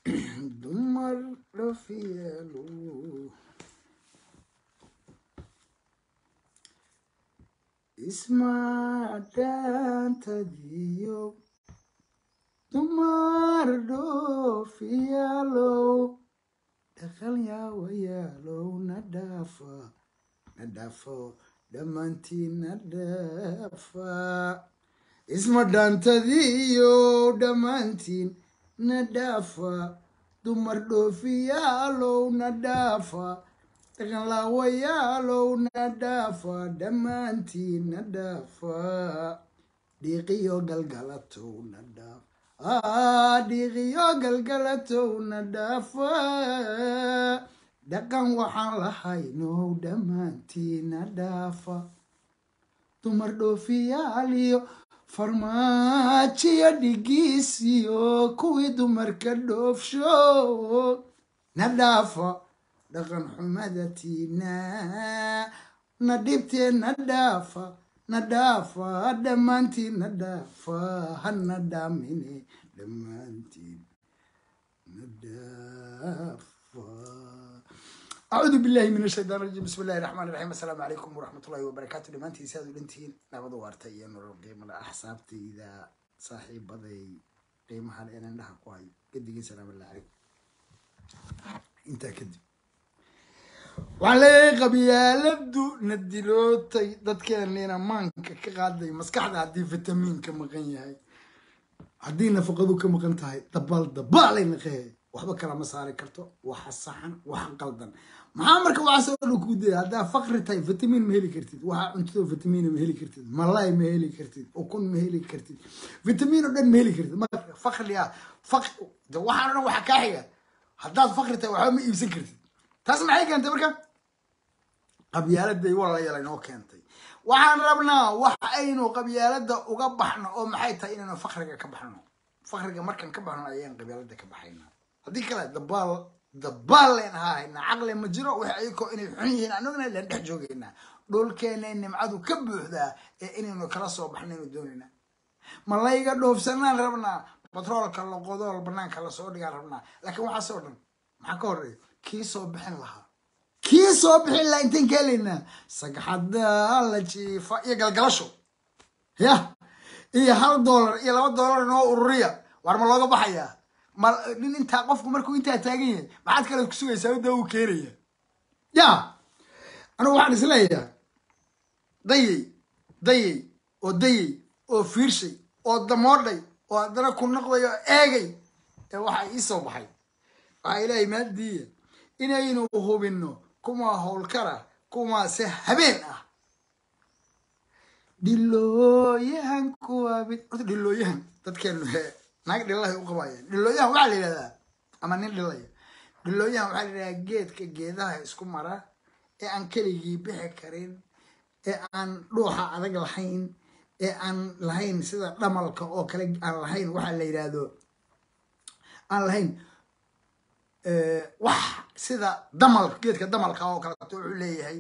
dumar dhoofiyaalo ismaadhaantadiyo dumar dhoofiyaalo dhaqal yaawayaalow nadhaafo dhammaantiin nadhaafa isma dhaantadiyo dhammaantiin nadhaafa dumar dhoofiyaalow nadhaafa dhaqan laawayaalow nadhaafa dhammaantiin nadhaafa dhiiqiyo galgalatow nadhaafa dhiiqiyo galgalatow nadhaafa dhaqan waxaan lahaynow dhammaantiin nadhaafa dumar dhoofiyaaliyo farmaajiyo dhigiisiyo kuwii dumarka dhoofsho nadhaafa dhaqan xumadatiina nadhibtee nadhaafa dhammaantiin nadhaafa hana dhaamine dhammaantiin nadhaafa. أعوذ بالله من الشيطان الرجيم بسم الله الرحمن الرحيم السلام عليكم ورحمة الله وبركاته لمانتي سادو لنتين نبضو وارتايا نور قيمة أحسابتي إذا صاحب بضي قيمة حالي أنا لها قواي قد سلام الله عليكم انت كدب وعلي قبيالدو ندلوتي دادكين لينا مانك كغادي مسكحدا هدي فيتامين كمغنياي هدي نفقدو كمغنتاي دبال نقيه waxba kala ma saari karto waxa saxan waxa qaldan maxaa marka waxa soo ku diray hada faqri tay vitamin ma heli kartid waxa cunto vitamin ma heli kartid malay ma heli kartid ukun ma heli kartid vitamin oo dhan ma heli kartid marka faqriya waxa ka xiga hadaad faqri tay waxa ma iibsan kartid taas maxay keentay marka qabyaalada wala yala inoo keentay waxaan rabnaa wax aynu qabyaalada uga baxno oo maxay tahay inaynu faqriga ka baxno faqriga markan ka baxno ayaan qabyaalada ka baxaynaa هذيك كلا دبال لين هاي نعقل مجرى وحيكو إني حنين عنونا لين دحجوجينا دول كنا إن معدو كبه ذا إني إنه كلاسو بحنين ودوننا ما لا يقدروا في سنة ربنا بترول كلا قدر البنان كلا صور ربنا لكن واحد صورنا معكوري كيسو بحن لها كيسو بحن لا إنتين كلنا سجحد الله شيء يقل قلشوا يا إيه $1 إيه $2 نو الريا وارم الله بحيا ما نين انت قفكم مركو انت تاغين ما عاد كلا كسويسا ودا و كيريا يا انا waxaan isleeyahay day oo fiirshay oo damoodhay oo adana ku noqdayo eegay ee waxa ii soo baxay waxa ilaahay maadiye inaynu hubino kuma howl kara kuma se habeen ah dilooyahan kuwa bid dilooyahan dadkeenu naag dhilahay u qabayeen dhilooyahan waxa la yiraahdaa ama nin dhilay dhilooyahan waxa la yiraahdaa geedka geedaha isku mara ee aan keligii bixi karin ee aan dhuuxa adag lahayn ee aan lahayn sida dhamalka oo kale aan lahayn waxa la yiraahdo aan lahayn wax sida damalka geedka damalka oo kale wuxuu leeyahay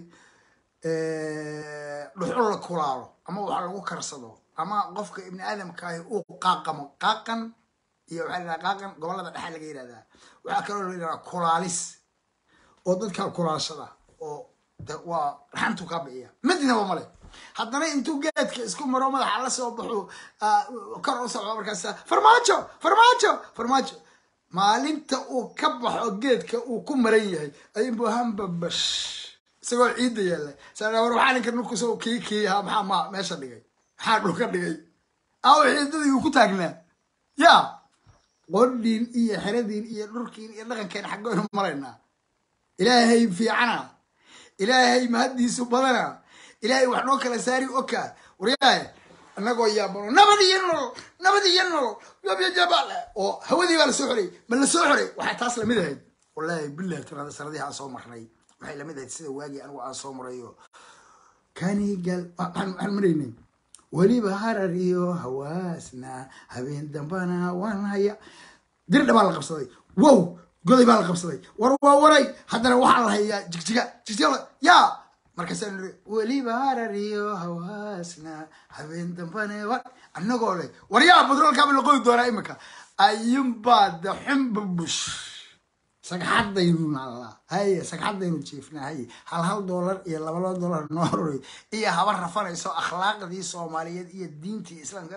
dhuxul la kulaalo ama waxa lagu karsado ama qofka ibn aadamka ah uu qaaqan iyo waxa la qaaqan gobolada dhexe laga yiraahdaa waxa kale oo la yiraahdaa kulaalis oo dadka kulaashada oo waa raxantu ka bixiya madina waa male haddana intuu geedka isku maro madaxa la soo baxo kor u socdo markaas farmaajo maalinta uu ka baxo geedka uu ku maran yahay ay buuhanba bash isagoo ciid yaala sabab waxaan ka ninku soo kiikiya maxaa meesha dhigay maxaa dhulka dhigay aw ciidadii uu ku taagnaa ya qodin iyo xeradin iyo dhurkiin iyo dhaqankeen xagoon marayna ilaahay fiicana ilaahay mahadiisu badana ilaahay wax noo kala saari oka wariyaay anagoo yaabano nabadiyano yabiya jabal oo hawadii baa la soo xoray ma la soo xoray waxa taas la mid ahayd wallahi billahi tirada sanadii aan soo marnay waxay la mid ahayd sida waagi anigu aan soo marayo kani gal aan mareynay waliba harariyo hawaasna habeen dambana waan haya dir dhaba la qabsaday wow goday baa la qabsaday waray haddana waxa la hayaa jigjiga ya markaas waliba harariyo hawaasna habeen dambana anagoo leh waryaa badroolka la qoy doona imika أيام بعد حب بش سكحد ينون الله هاي سكحد ينون شيفنا هاي هل دولار يلا ولا دولار نوري إيه هبر رفنا يسوع أخلاق دي سومالية إيه الدين تي إسلام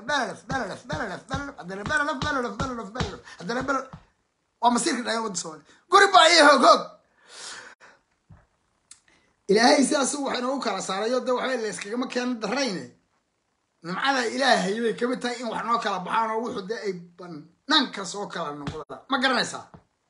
بلف هذا بلف ومسير كده يود سوالي قريب أيه هوك إلهي ساسو وحنا وكلا صار يود وحنا اللي سكجا ما كان درينه نمعنا إلهي يبي كبتها إن وحنا وكلا بحانا وحده ده إبن ننكس وكلا نقوله ما قرنيسا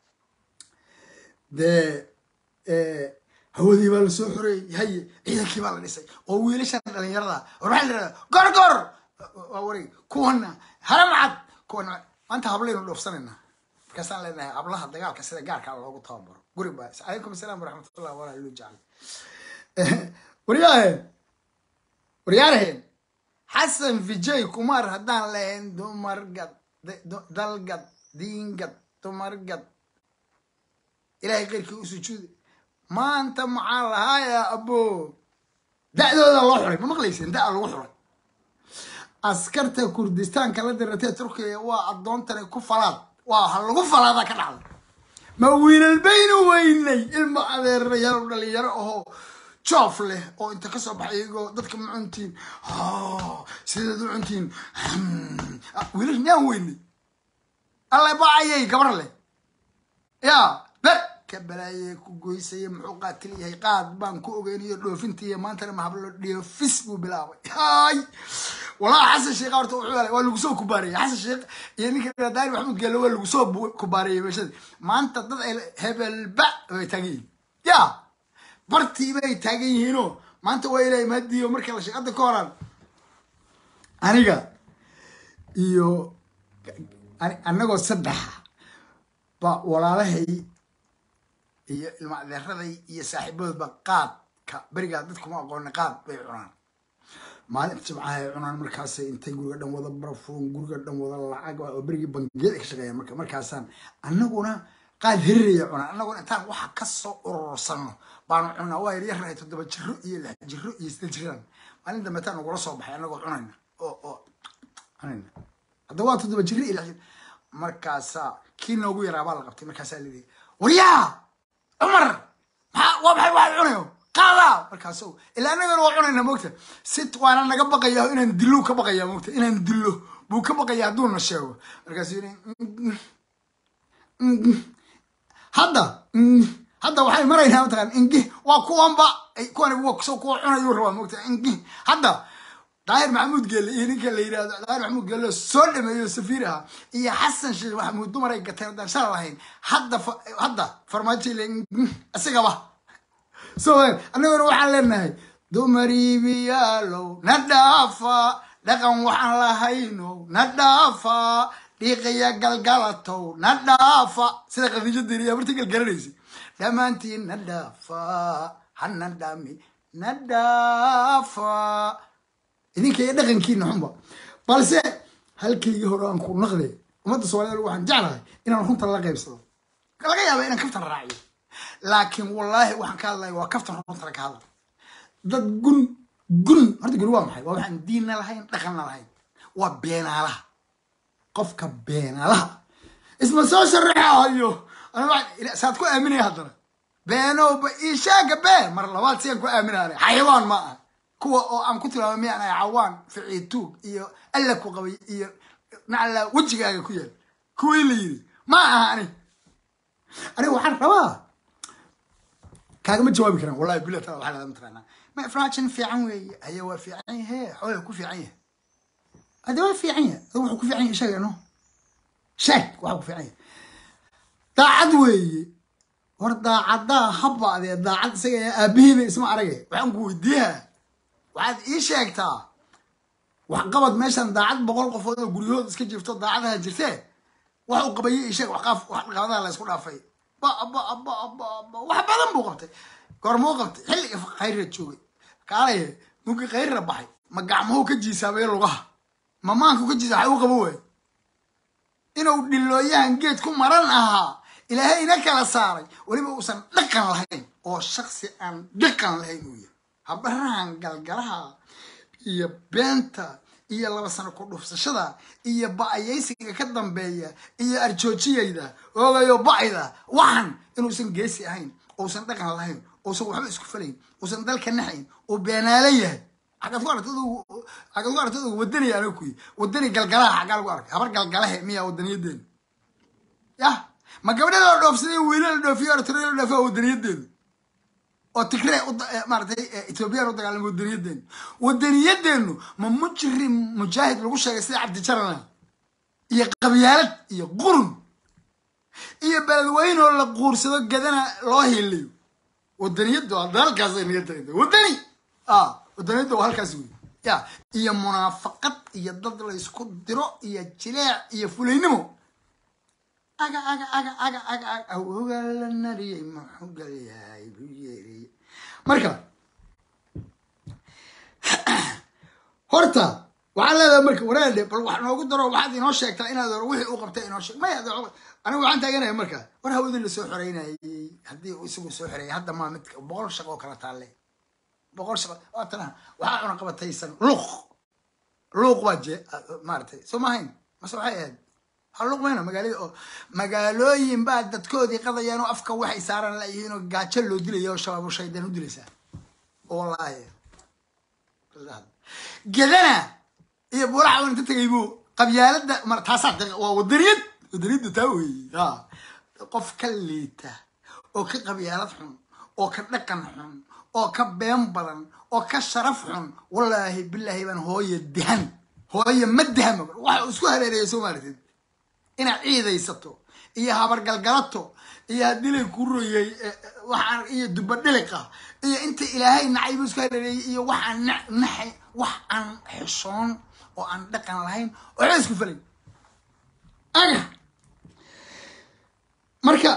ده هو ذي بالسحري هي إذا كبار نسي أو ليش أنا يرضى روح لنا قرقر أوري كونا هرم عد كونا أنت هبلين الأفسرنا كسان لنا أبلها دجال كسر جار كلا لو تامر قريب بس عليكم السلام ورحمة الله ولا اللي ورياهن حسن في جاي كمار هدان لين دمر قد دل قد دين قد تمر قد إلهي غيرك وسجود ما أنت معاه يا أبو ده الله حرك ما مغليسين ده الله حرك أسكرت كردستان كلا درتي تركيا وأضون ترى كفلات وهالكفلات ذاك العالم ما وين البين ويني المعذر الرجال اللي يراه شوف له أو أنت كسب حيجو ضدك معنتين سيد معنتين وينش ناويني الله يبعي كبر له يا ده كبلاي كوجيسي محوقات كلي هي قاد بان كو اوغينيو دوفنتي ما انت ما حبلو ديفس بو بلاوي هاي والله حسن شيخ قرته وخوله waa lagu soo kubaariyay xasan sheekh iyo ninka daayir maxamed galo waa lagu soo kubaariyay meeshada maanta dad ay hebel ba way tageen ya bartii bay taagan yihiin maanta waa ilaahay maadiyo marka la shaqada ka horan aniga iyo anagoo saddex ba walaalahay iyo ilmadeeraday iyo saaxiibadoodba qaadka bariga dadku ma aqoon qaad bay cunaan maalinta jimcaha cunaan markaas intay guriga dhan wada barfuun guriga dhan wada lacag oo bariga bangiyada ka shaqeeyaan markaasaan annaguna qaad hirriya cunaan annaguna intaan waxa ka soo urursano baan cunaa waa yar 7 jiro iyo 6 jiro iyo 6 jiraan maalinta mataan ugu soo baxay annagoo cunayna oo cunayna hadda waa 7 jiro iyo 6 markaas kii noogu yaraa baa la qabtay markaas la leeyahay wariyaa عمر وابحي واحد عنيو قالا مركاسو إلا أنا يروح عنينا موقته ست وأنا نقبق يا إن ندلو كبق يا موقته إن ندلو بو كبق يا دون الشيء مركاسو هذا وحي مرة هنا مثلا إنجي وكوان با كوان وكسو كوان عنيو روا موقته إنجي هذا داير محمود قال لي إنك اللي يراد داير محمود قال له سول ما يسفيرها هي حسن شيخ محمود دمر يقتل دار شاء الله هين هذا فرماتي لين أسيقبه سوين أنا أروح على النهاية دمري بيالو ندافع لكن وحنا لهينو ندافع دقيقة قلقلتو ندافع سيدك في جدري يا برتقل قرنيسي لما أنتي ندافع حنا دامي ندافع إنك يدخن كين حمبا بس هل كي يهران كون نقدي وما تصور له واحد جعله إن أنا كنت الله قيبصه قال لي أنا كفت الرعي لكن والله واحد قال الله وكفت الرعي هذا ضد جن هذا جروه محي واحد ديننا لهين دخلنا لهين وبينا له قفك بينا له اسمه سوش الرعي أيوه أنا واحد ساتكو أمني هذا بينه وبإيشاق بين مرة لوات سيكو أمني حيوان ما كوا أم كنت لما ميانا عوان في عيتوك إيو ألك وقوي إيو نعلى وجهك كويل كويلي ما أنا وحن روا كاغا ما جوابي كران والله بلا ترى الحالة مثلا ما إفراجن في عوي هي وفي عين هي حول يكون في عين هذا ما في عين هو يكون في عين شيء إنه شيء وحكون في عين تعدوي وردا عدا حبا هذه دا عد سجى أبيه اسمه عرقي وعنقو يديها وعاد إيش يكتا وحقبض ماشان دا عد بقول قفوده وقريود اسكت جفتو دا عدها جرتاه وحو قبيه إيش وحقف وحقبضها لا يسكون عفاي با وحبادن بو قبتي قرمو قبتي حلي خير تشوي قال ممكن خير ربحي ما قعمه كجيسا بين لغه ما مانكو كجيسا حيو قبوه إنه دلويان جيتكم مرن أها إلهي نكلا صاري ولما وصل دقن لهين أو شخص أن دقن لهين ويا هبران قلقلها يا بنتا iyo 2 sano ku dhufsashada iyo ba'ayaysiga ka dambeeya iyo arjoojiyayda oogayo ba'ayda waxan inuusan geesi ahayn uusan dhaqan lahayn uusan waxba isku falayn uusan dalka naxayn oo beenaalayahay agad ku aragtadu wadani anigu ku wadani galgalaha xagal ku arkay habar galgalaha miya wadaniyadeen ya ma gabadha dhoofsaday wiilal dhoofiyo artay dhoofa wadaniyadeen oo tikray maartay Ethiopia oo dagaalamo wadaniyadeen ma mujrim mujaahid lagu sheegay sida Cabdi Jarana iyo qabyaalad iyo qurun iyo balweyn oo la quursado gadana loo heliyo wadaniyadu dalkaas ay niyadda wadani wadaniyadu halkaas weey ya iyo munaafaqad iyo dad la isku diro iyo jileec iyo fuleynimo aga awgalna nariyay maxugalyahay biyeri marka horta waxa leedahay marka waraade bal wax noogu daro waxaad inoo sheegtaa inaad wixii uu qabtay inoo sheeg ma yaado anigu waxaan taaganahay marka war hawada la soo xoreynayay hadii uu isagu soo xoreeyay hadda ma mid 100 shaqo kala taale 100 shaqo waatana waxa una qabataysan luuq waje maartay Soomaaliya ma soo hayad halluq meena magaalooyin baa dadkoodii qadayaan oo afka waxay saaran la yihiin oo gaajo loo dilayo shabaab oo shaydaan u dilaysa wallahi gadana iyo burac inta tagaybu qabyaalada mar taasad waa wadaniyad taawi qof ka liita oo ka qabyaalad xun oo ka dhaqan xun oo ka been badan oo ka sharaf xun wallahi billahi ban hooyo madahan waxa isku hareereeyay Soomaaliyeed ina ciidaysato iyo habar galgalato iyo hadilay ku royay waxaan iyo dubadhiliqa iyo inta ilaahay nacayb isku hareereeyay iyo waxaan naxay wax aan xishoon oo aan dhaqan lahayn oo isku falay aga marka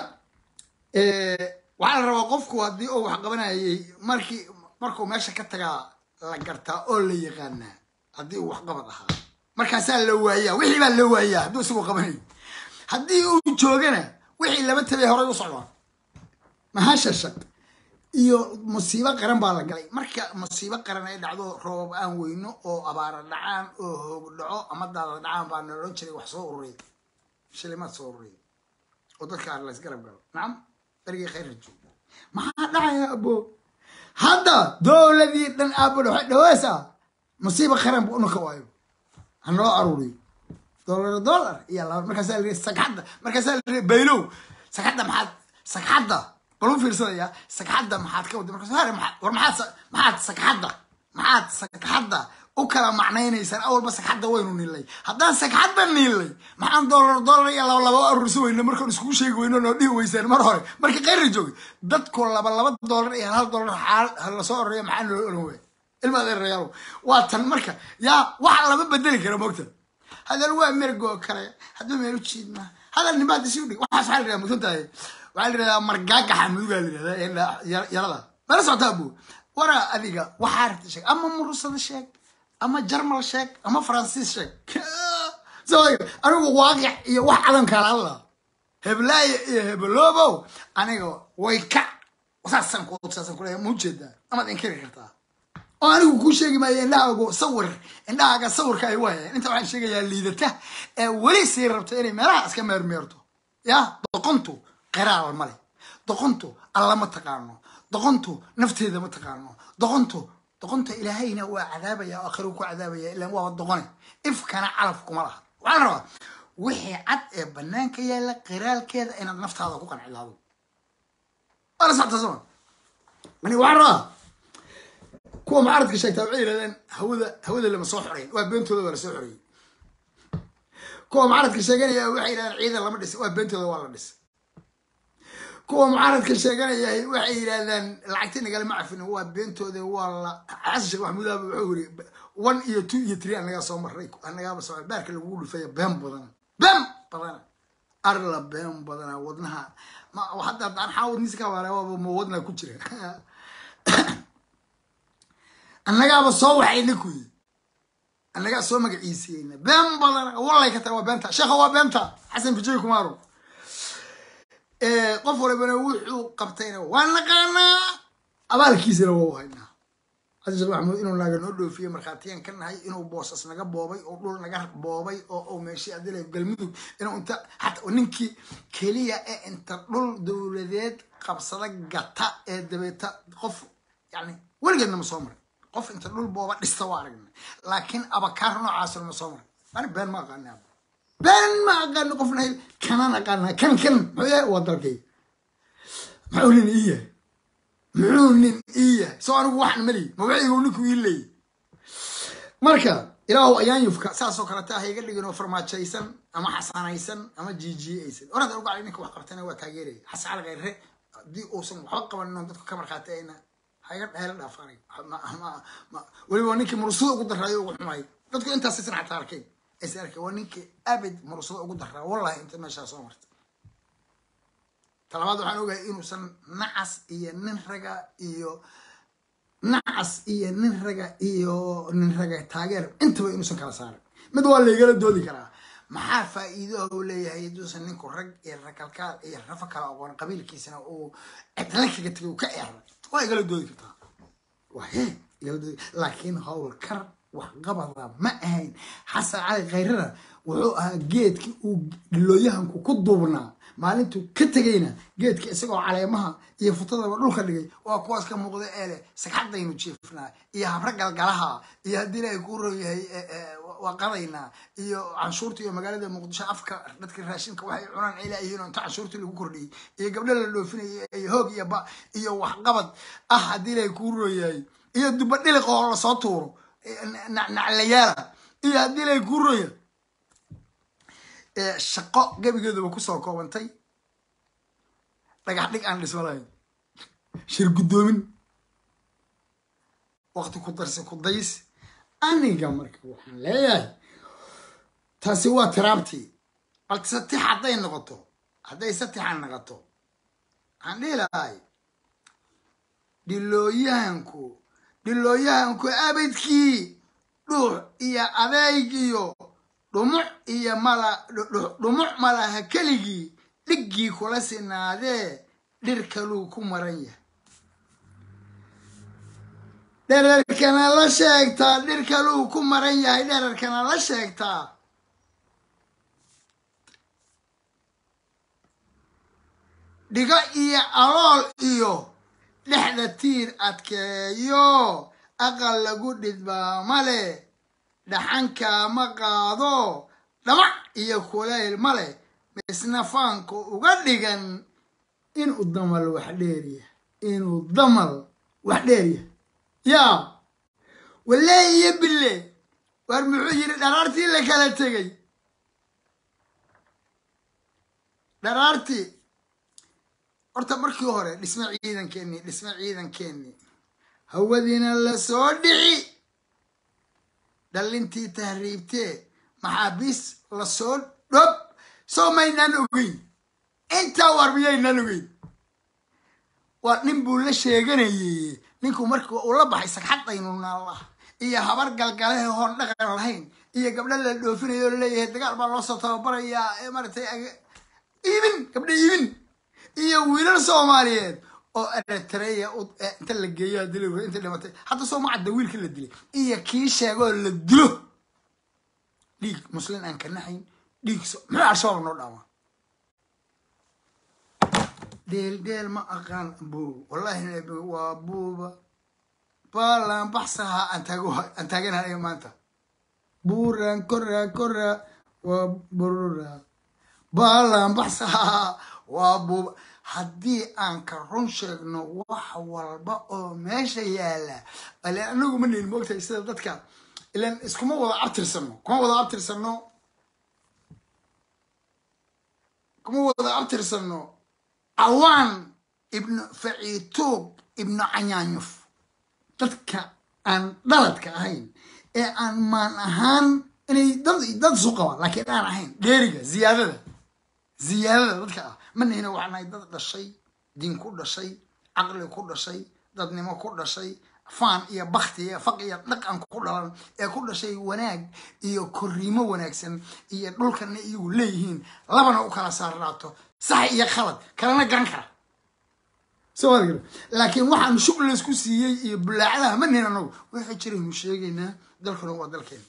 waxa la rabaa qofku hadii uu wax qabanayay markuu meesha ka taga la gartaa oo la yaqaan hadii uu wax qabad ahaa markaas la waayaa wixii baa la waayaa haduu isku qabanay hadii uu joogana wixii laba tabay hore u socdo ma hashashad iyo musiibo qaran baa la galay marka musiibo qaran ay dhacdo roob aan weyno oo abaar dhacaan oo hoog dhaco ama daad dhacaan baa nolol jiray wax soo ururay shilimaad soo ururay oo dadka la isgarab galo naam dargi khayr joog ma dhacaya abo hada dawladii dhan abo dhawaasa musiibo qaran buu ka waayo hanoo aruri dollar iyo la markaas la sagxada markaas la baylow sagxada sagxada baluu fiirsanaya sagxada maxaad ka wada markaas war maxaad sagxada u kala macnaynaysan awalba sagxada waynu nilay haddaan sagxada nilay maxaan dollar iyo laba arursi weyna markaan isku sheegi weyno noo dhihi weysaan mar hore marka qeyr joogay dadku laba dollar iyo $1 la soo oraya maxaan loo oran way ilma reeyalo waa tan marka yaa wax laba bedeli kara moogta هذا هو مرجو كره هذا ما يرجعنا هذا اللي ما تسوي واحد حال راه مثنتاي وعلى مرجاك حمد قال لا يلا ما رسعت ابو ورا اديقه وحارت شيك اما مرصد شيك اما جرمل شيك اما فرنسيس شيك زوي انا واقع يا واحد علم كان الله هبلاي هبلوبو انا ويكا وساسن كله موجده اما انكر كرتا أنا أقول شيء ما ينلاقو صور إنها صور كأيوه أنت واحد شيء يليدته ولي سير ربطيني مراس كمر ميرتو يا دقنتو قراءة الملك دقنتو الله ما تقارنه دقنتو نفتي ذا ما تقارنه دقنتو إلهينا وعذاب يا آخرك عذاب يا إلا هو الدقني إف كان عرفكم الله وعرفه وحي عد بنانك يلا قراءة كذا إن النفط هذا كوكان علاوه أنا ساعة زمان مني وعرفه كوا معرض كشيء تابعين لأن هوذا اللي مصوحرين وبنته ولا سحرين كوا معرض كشيء يا وحي لأن عيد الله مدرس وبنته ولا مدرس كوا معرض كشيء يا وحي لأن العتين قال ما أعرف إنه هو بنته ذي والله عزش محمود أبو عوري 1 إيه 2 إيه 3 أنا قاعد صوم ريكو أنا قاعد بصوم بارك اللي بقوله فيا بهم بدنا أرلا بهم بدنا ودنها ما وحتى أنا حاول نسكا ولا ودنا كتير أنا قاعد بصوّح عينكوي أنا قاعد صوّم عيسين بين بدنا والله كتر وبنتها شيخ وبنتها حسن في جيكم مارو قفوا لبنا وحو قبتين وانا قانا أبالكيس لو هنا حسن شيخ محمود إنه ناقل نقول في مرخاتين كنا هاي إنه بوصص نجا بوبي أو دول نجا بوبي أو ماشي أدلة قلمدو إنه أنت حتى وننكي كلية أنت دول دولات قبصلك قطع دبيتا قف يعني ولقينا مصامر قف أنت دول بوبا استوارنا لكن أبكرنا عاصر مصامر أنا بين ما قلنا بين ما قلنا قفنا هاي كنا قلنا كان هي وضركي معولين إيه معونين إيه سواء واحد ملي موعي ونكو إلي مركا إلهو أيان يفكا ساسو كرتا هي قال لي إنه فرمات شيسن أما حسان أيسن أما جي أيسن ورد أقول على إنك وحقرتنا وتاجري حس على غيره دي أوسن وحقا إنه ضدك كمر خاتينا هاي هلا الأفاري ما ولي ونيك مرسول قدر رايو وحماي ضدك أنت أساسا حتى أركين إسألك ونيك أبد مرسول قدر رايو والله أنت ما شاء صورت talabaad waxaan ogahay inuusan nacas iyo nin raga taageer intaba inuusan kala saarin mid waa leegala doodi karaa maxaa faa'iido uu leeyahay iduusan ninku rag iyo rakalkaal iyo rafa kala aqoon qabiilkiisana uu cidla kaga tagay ka eeray waa igala doodi kartaa laakiin hawl kar wax qabada ma ahayn xasan cali khayrana wuxuu ahaa geedkii uu looyahanku ku duubnaa maalintu ka tagayna geedka isagoo caleemaha iyo futadaba dhulka dhigay waa kuwaas ka muuqda eele sagxadaynu jiifnaa iyo habra galgalaha iyo haddii ilaahay kuu rooyahay waa qadaynaa iyo canshuurta iyo magaalada muqdisho afka dadka raashinka waxay cunaan ilaahiin oo inta canshuurta lagu kordhiyay iyo gabdho la dhoofinayay iyo hoog iyo waxqabad ah haddii ilaahay kuu rooyahay iyo duba dhiliq oo la soo tuuro naclayaala iyo haddii ilaahay kuu rooyahay shaqo gabigeeduba kusoo koobantay dhagax dhig aan dhismo lahayn shir guddoomin waqti ku darsi ku days aniga marka waxaan leeyahay taasi waa tiraabtii balse satix hadday noqoto hadday satixan noqoto waxaan dhihi lahay dhilooyahanku abadkii dhuux iyo adeyg iyo dhumuc malaha keligii dhiggii kula sinaadee dhir kaluu ku maran yahay dherarkana la sheegtaa dhir kaluu ku maran yahay dherarkana la sheegtaa dhigo iyo alool iyo dhexda tiir adkeeyo aqal lagu dhidbaa male dhaxanka ma qaado dhamac iyo kulayl male misna faanku uga dhigan inuu damal wax dheeriya yaa walee iyo bille war muxuu yiri dharaartii la kala tegay dharaartii horta markii hore dhisme ciidankeennii hawadiina la soo dhici dhalintii tahriibtee maxaabiis la soo dhob soo maynaan ogeyn intaa war miyaynaan ogeyn waa nin buu la sheeganayay ninku markii uu la baxay sagxadaynu naallah iyo habar galgalahe hoon dhaqan lahayn iyo gabdho la dhoofinayo leeyahay dagaal baa loo soo tababarayaa maaragtay gabdho iibin iyo wiilal Soomaaliyeed oo Eritrea inta la geeyo dilay inta dhimatay hadda soo macad wiilka la dilay iyo kii sheego la dilo dhiig muslim aan ka naxayn dhiig ma asoo noo dhaama ديل ما أقان بو والله نبي وابوبا بالا بحصها أنت جنها يوم أنت بورا كرة وبورا بالا بحصها وابوبا هدي أنك رنشنا وحول بقى ماشي يالا لأنه من الموت يصير ذاتك لأن اسكما وضع أبتر سنو عوان ابن فعيتوب ابن عنيانيوف dadka aan dhaladka ahayn ee aan maan ahaan inay dad suqaba laakiin aan ahayn dheeriga ziyaadada dadka ah manina waxaan dad dhashay diin ku dhashay aqli ku dhashay dadnimo ku dhashay faan iyo bakhti iyo faq iyo dhaqan ku dhalan ee ku dhashay wanaag iyo koriimo wanaagsan iyo dhulkana iyagu leeyihiin labana u kala saarnaato sax iyo khalad kalena garan kara سوالك لكن واحد شغل اسكوسية بلعلها من هنا نو واحد شري مشيقينا دلكنا هو دلكين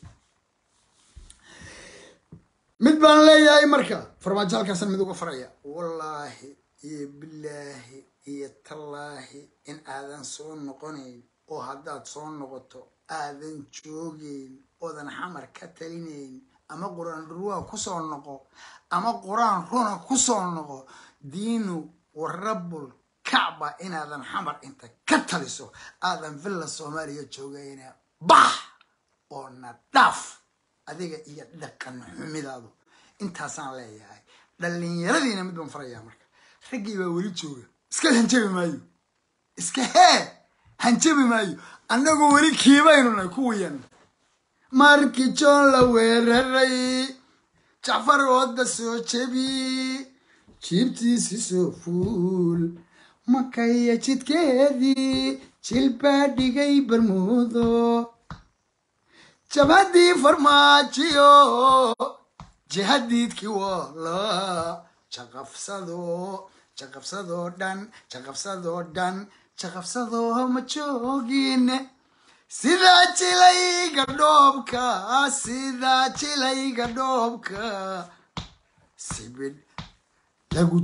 مدبان لي يا مركا فرماجال كاسن مدوق فريا والله بالله تالله إن آذان صون نقونين أو هداد صون نقطو آذان جوجين أذن حمر كتلينين أما قرآن روا كسون نقو أما قرآن رونا كسون نقو دينو والرب الكعبة إن آذان حمر أنت كتلسو آذان فيلا الصومالية جوجين بح أو نداف أديك يدقن حميدادو أنت سان لي هاي دلين يردينا مدبان فريا مركا رجي بولي جوجا اسكا هنجبي مايو اسكا هنجبي مايو أنا قولي كيباينونا كويان ماركي جون لويرري جعفر ودا سو جبي جيبتي سيسو فول مكايا جدكيدي جلبا ديغي برمودو جبادي فرماجيو جهديد كي والله جقفصدو دان جقفصدو مجوغين سيدا جيلاي غدوبكا سيبيد لغو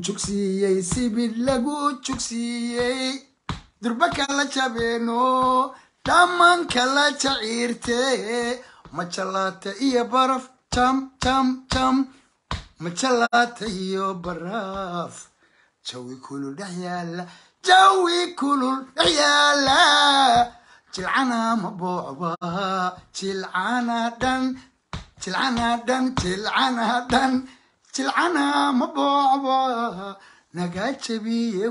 جوكسيي دربكا لا جابينو دامان كلا جعيرتي مجلاتا إيا برف تم مجلاتا إيا برف جوي كلو دحيالا جلعنا مبوعبا جلعنا مبوعبا نقا جبيه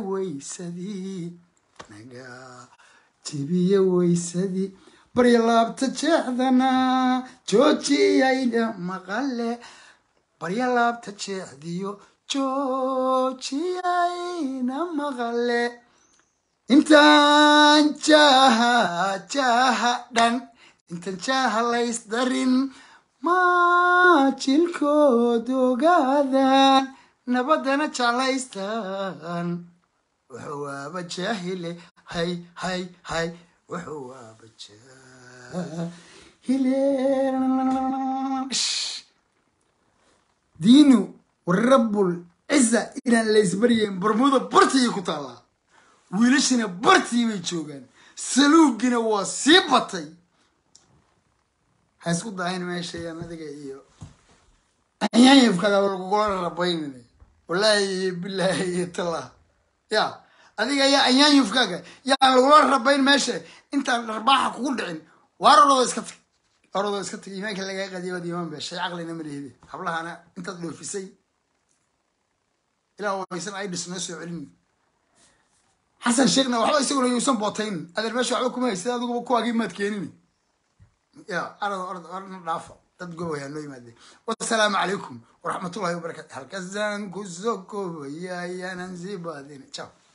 ويسدي بريلاب تجحدنا جوجي ايدا مقالة بريلاب تجحديو جوجي ايدا مقالة انتان جاها ليس دارين ما جيلكو دوغادان نبدنا جاليستان وحوا بجاهلي هاي وحوا بجاهلي دينو والرب العزة إلى اللي يسبرين برمودا برتي يكتالا ويلشنا برتي ويجوغان سلوكنا واسيبتي هاسكو داين ماشي يا ناديك إيو أيان يفكذا والقول ربيني والله بالله تالله يا أديك يا أيان يفكذا يا القول ربين ماشي أنت الرباح كل دعين وارو اسكت إيمانك اللي قاعد يودي ديوان بشيء عقلي نمري هذي حبلها أنا أنت تلو في سي إلا هو يسمع عيد السناس علمي حسن شيخنا وحلا يسوون يوسم بوتين هذا المشي عقوكم هيستا هذا كوا قيمة كيني يا أرد نافع تدقوا يا نوي مادي والسلام عليكم ورحمة الله وبركاته هل كزان كوزوكو يا ننزي بعدين تشاو